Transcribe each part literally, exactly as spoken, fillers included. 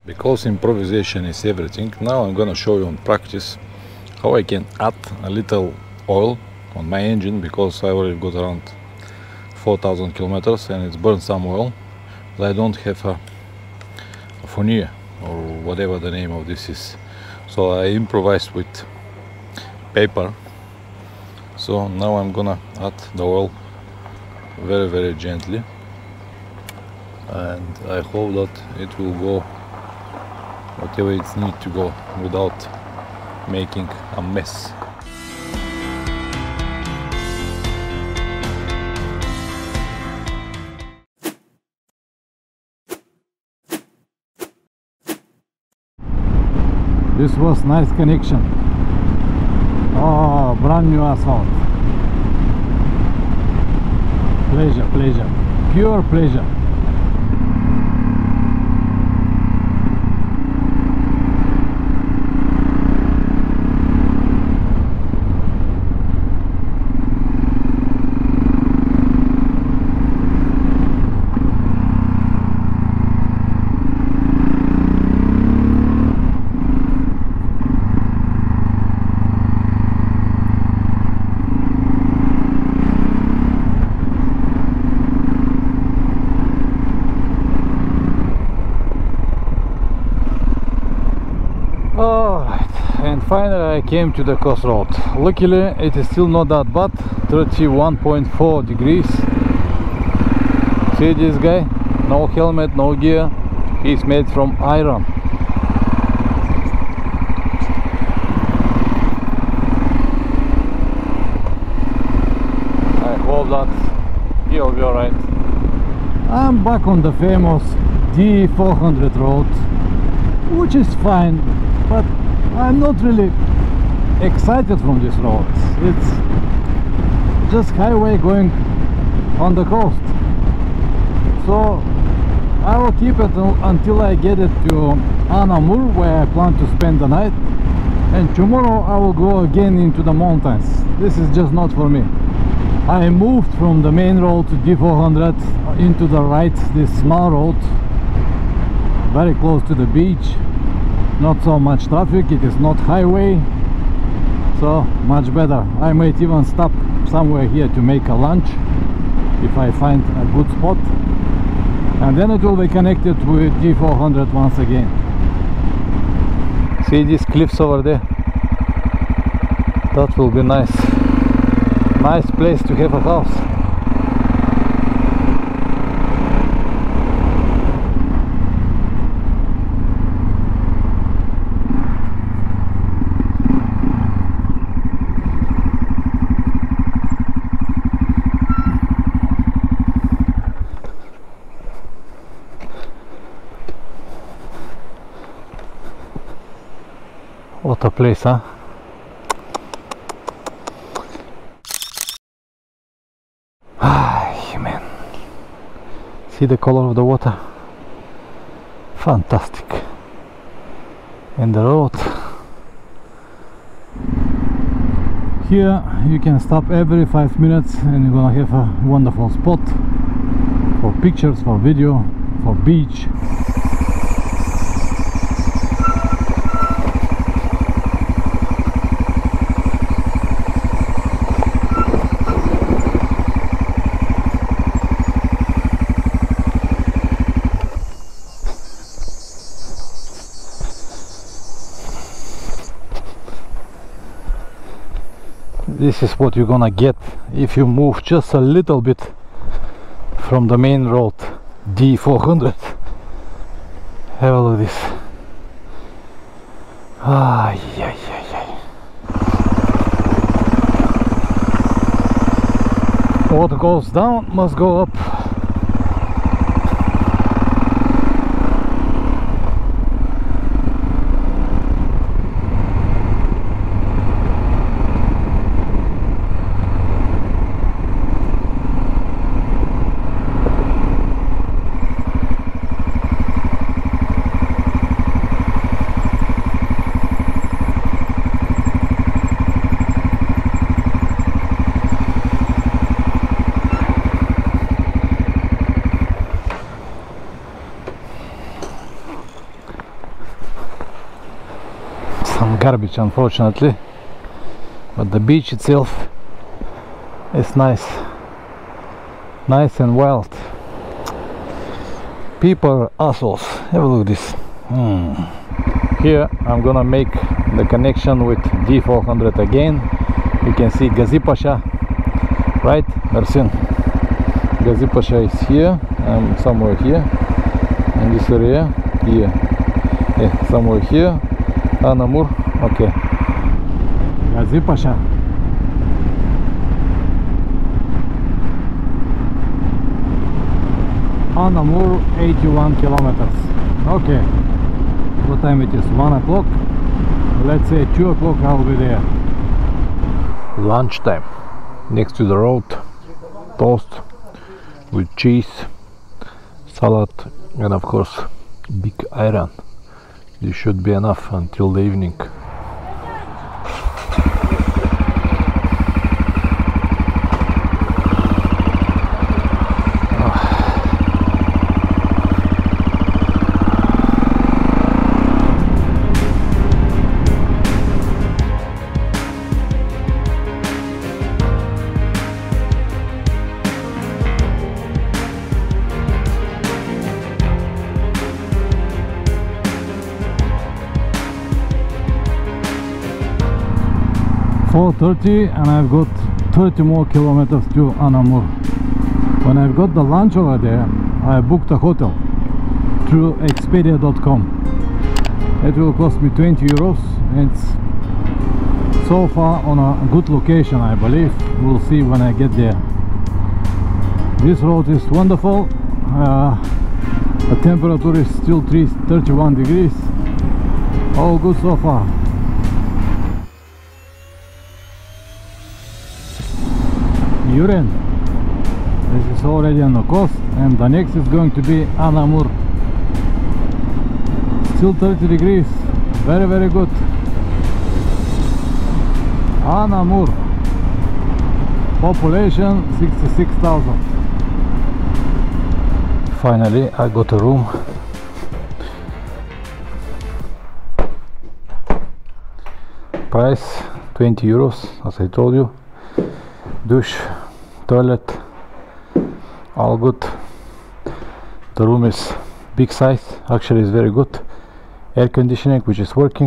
Because improvisation is everything, now I'm gonna show you on practice how I can add a little oil on my engine, because I already got around four thousand kilometers and it's burned some oil, but I don't have a, a Fournier or whatever the name of this is. So I improvised with paper. So now I'm gonna add the oil very very gently, and I hope that it will go whatever it needs to go without making a mess. This was nice connection. Oh, brand new asphalt. Pleasure, pleasure, pure pleasure. Finally I came to the crossroad. Luckily it is still not that bad, thirty-one point four degrees. See this guy? No helmet, no gear. He's made from iron. I hope that he'll be alright. I'm back on the famous D four hundred road, which is fine, but I'm not really excited from this road. It's just highway going on the coast. So I will keep it until I get it to Anamur, where I plan to spend the night, and tomorrow I will go again into the mountains. This is just not for me. I moved from the main road to D four hundred into the right, this small road, very close to the beach. Not so much traffic, it is not highway, so much better. I might even stop somewhere here to make a lunch if I find a good spot, and then it will be connected with D four hundred once again. See these cliffs over there? That will be nice. Nice place to have a house. What a place, huh? Ah, man. See the color of the water? Fantastic. And the road. Here you can stop every five minutes and you're gonna have a wonderful spot for pictures, for video, for beach. This is what you're gonna get if you move just a little bit from the main road, D four hundred. Have a look at this. Ah, yeah, yeah, yeah. What goes down must go up. garbage, unfortunately, but the beach itself is nice, nice and wild. People are assholes. Have a look at this. Hmm. Here I'm gonna make the connection with D four hundred again. You can see Gazi Pasha, right? Ersin. Gazi Pasha is here. I'm somewhere here in this area. Here, yeah, somewhere here. Anamur. Okay. Gazi Pasha. Anamur, eighty-one kilometers. Okay. What time it is? One o'clock. Let's say two o'clock I'll be there. Lunchtime. Next to the road. Toast with cheese, salad, and of course big iron. This should be enough until the evening. four thirty and I've got thirty more kilometers to Anamur. When I've got the lunch over there, I booked a hotel through Expedia dot com. It will cost me twenty euros. It's so far on a good location, I believe. We'll see when I get there. This road is wonderful. Uh, the temperature is still thirty-one degrees. All good so far. Uren. This is already on the coast, and the next is going to be Anamur. Still thirty degrees. Very, very good. Anamur. Population sixty-six thousand. Finally, I got a room. Price twenty euros, as I told you. Douche, toilet, all good. The room is big size, actually is very good. Air conditioning, which is working.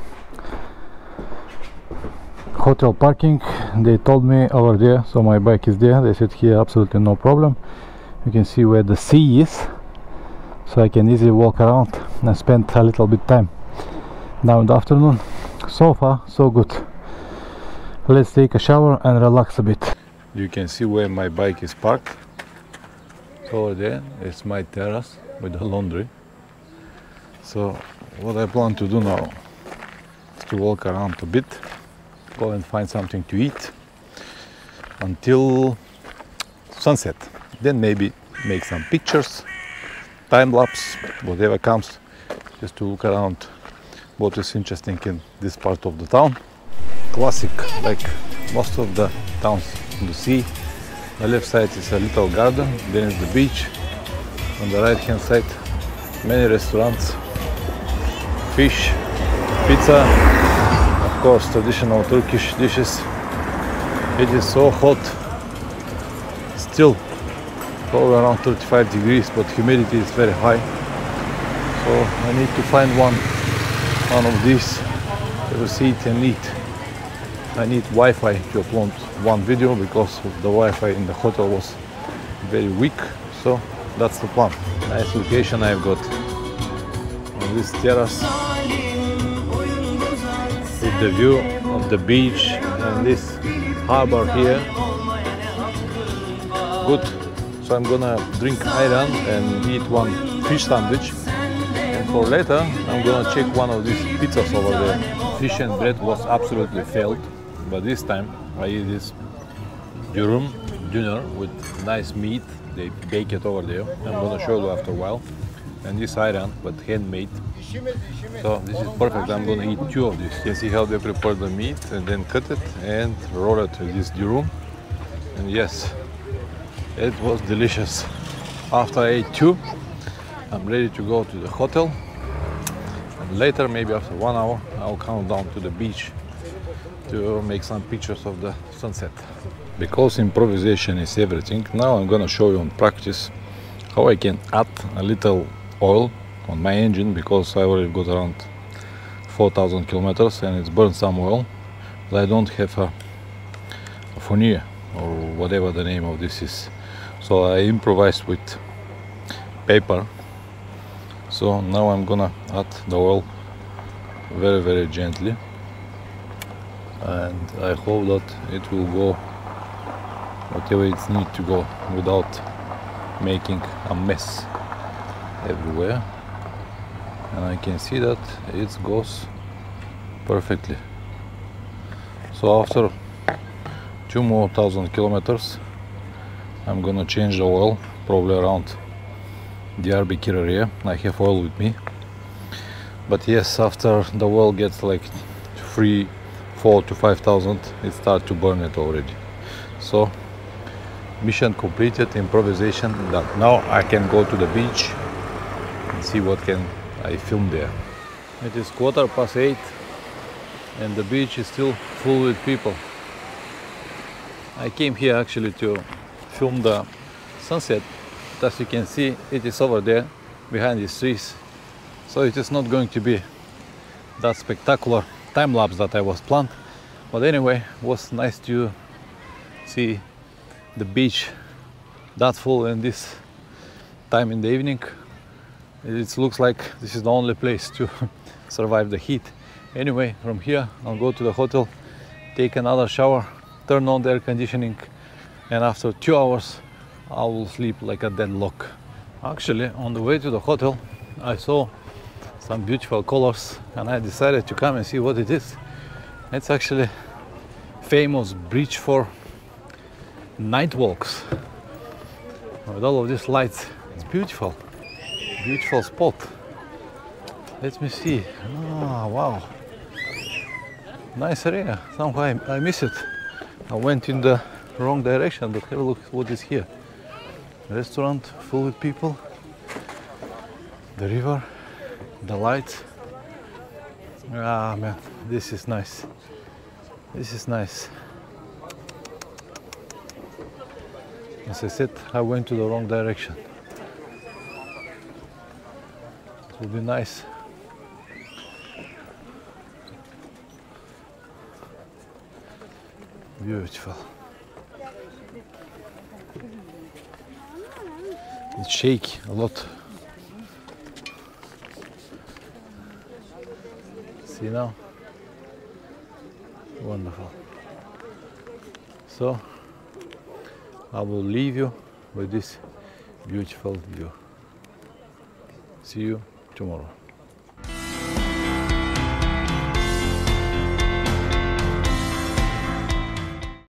Hotel parking, they told me over there, so my bike is there. They said here absolutely no problem. You can see where the sea is, so I can easily walk around and spend a little bit time now in the afternoon. So far so good. Let's take a shower and relax a bit. You can see where my bike is parked. Over there is my terrace with the laundry. So what I plan to do now is to walk around a bit, go and find something to eat until sunset. Then maybe make some pictures, time lapse, whatever comes, just to look around what is interesting in this part of the town. Classic, like most of the towns on the sea. The left side is a little garden, then is the beach. On the right hand side, many restaurants, fish, pizza, of course traditional Turkish dishes. It is so hot, still probably around thirty-five degrees, but humidity is very high. So I need to find one, one of these, ever see it and eat. I need Wi-Fi to upload one video because the Wi-Fi in the hotel was very weak, so that's the plan. Nice location I've got on this terrace with the view of the beach and this harbor here. Good. So I'm gonna drink iron and eat one fish sandwich, and for later I'm gonna check one of these pizzas over there. Fish and bread was absolutely failed. But this time I eat this durum dinner with nice meat. They bake it over there. I'm gonna show you after a while. And this iron, but handmade. So this is perfect. I'm gonna eat two of these. You can see how they prepare the meat and then cut it and roll it with this durum. And yes, it was delicious. After I ate two, I'm ready to go to the hotel. And later, maybe after one hour, I'll come down to the beach to make some pictures of the sunset. Because improvisation is everything, now I'm gonna show you on practice how I can add a little oil on my engine, because I already got around four thousand kilometers and it's burned some oil, but I don't have a, a furnier or whatever the name of this is. So I improvised with paper. So now I'm gonna add the oil very very gently, and I hope that it will go whatever it needs to go without making a mess everywhere. And I can see that it goes perfectly. So after two more thousand kilometers, I'm gonna change the oil, probably around the Veerbeek area. I have oil with me, but yes, after the oil gets like three, four to five thousand, it starts to burn it already. So mission completed, improvisation done. Now I can go to the beach and see what can I film there. It is quarter past eight and the beach is still full with people. I came here actually to film the sunset. As you can see, it is over there behind these trees, so it is not going to be that spectacular time lapse that I was planned, but anyway, it was nice to see the beach that full in this time in the evening. It looks like this is the only place to survive the heat. Anyway, from here I'll go to the hotel, take another shower, turn on the air conditioning, and after two hours I will sleep like a deadlock. Actually, on the way to the hotel, I saw some beautiful colors and I decided to come and see what it is. It's actually famous bridge for night walks. With all of these lights, it's beautiful. Beautiful spot. Let me see. Ah, wow. Nice area. Somehow I, I miss it. I went in the wrong direction, but have a look what is here. Restaurant full with people, the river, the lights. Ah man, this is nice. This is nice. As I said, I went to the wrong direction. It would be nice. Beautiful. It's shaky a lot. See now? Wonderful. So I will leave you with this beautiful view. See you tomorrow.